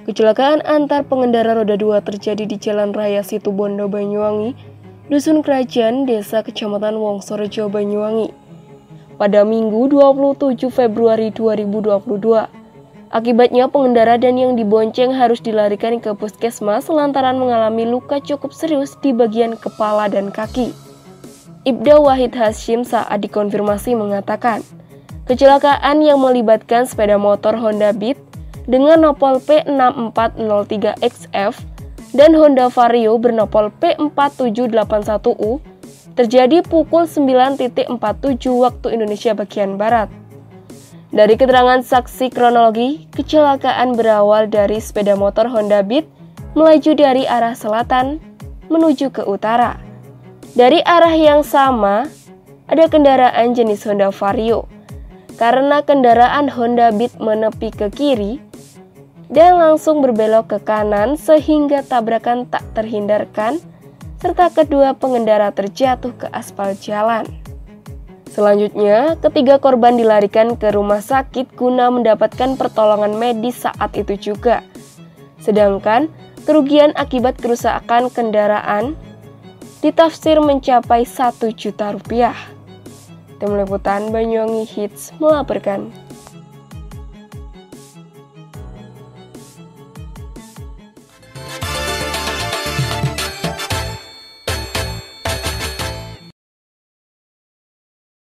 Kecelakaan antar pengendara roda 2 terjadi di Jalan Raya Situbondo, Banyuwangi, Dusun Kerajaan, Desa Kecamatan Wongsorejo, Banyuwangi, pada Minggu 27 Februari 2022. Akibatnya pengendara dan yang dibonceng harus dilarikan ke puskesmas lantaran mengalami luka cukup serius di bagian kepala dan kaki. Ibda Wahid Hashim saat dikonfirmasi mengatakan, kecelakaan yang melibatkan sepeda motor Honda Beat dengan nopol P6403XF dan Honda Vario bernopol P4781U terjadi pukul 9.47 waktu Indonesia bagian Barat. Dari keterangan saksi kronologi, kecelakaan berawal dari sepeda motor Honda Beat melaju dari arah selatan menuju ke utara. Dari arah yang sama, ada kendaraan jenis Honda Vario. Karena kendaraan Honda Beat menepi ke kiri dan langsung berbelok ke kanan sehingga tabrakan tak terhindarkan, serta kedua pengendara terjatuh ke aspal jalan. Selanjutnya, ketiga korban dilarikan ke rumah sakit guna mendapatkan pertolongan medis saat itu juga. Sedangkan kerugian akibat kerusakan kendaraan ditafsir mencapai 1 juta rupiah. Tim Liputan Banyuwangi Hits melaporkan.